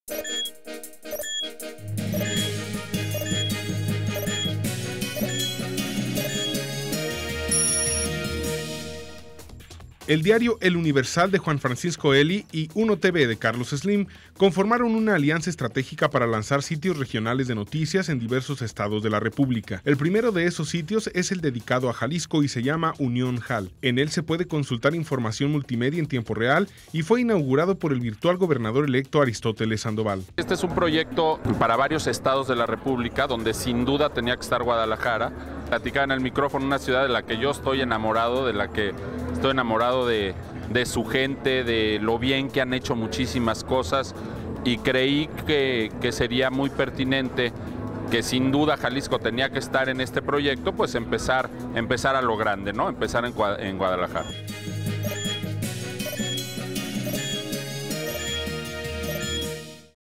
El diario El Universal de Juan Francisco Eli y Uno TV de Carlos Slim conformaron una alianza estratégica para lanzar sitios regionales de noticias en diversos estados de la República. El primero de esos sitios es el dedicado a Jalisco y se llama Unión Jal. En él se puede consultar información multimedia en tiempo real y fue inaugurado por el virtual gobernador electo Aristóteles Sandoval. Este es un proyecto para varios estados de la República donde sin duda tenía que estar Guadalajara. Platicaba en el micrófono, una ciudad de la que yo estoy enamorado, de su gente, de lo bien que han hecho muchísimas cosas, y creí que sería muy pertinente, que sin duda Jalisco tenía que estar en este proyecto, pues empezar a lo grande, ¿no? Empezar en Guadalajara.